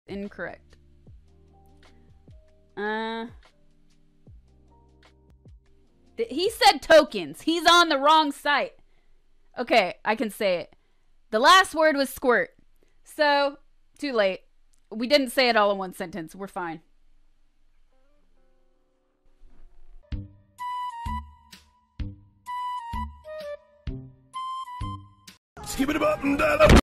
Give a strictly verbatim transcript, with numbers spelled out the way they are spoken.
incorrect. Uh, he said tokens. He's on the wrong site. Okay, I can say it. The last word was squirt. So, too late. We didn't say it all in one sentence. We're fine. Skip it up and down.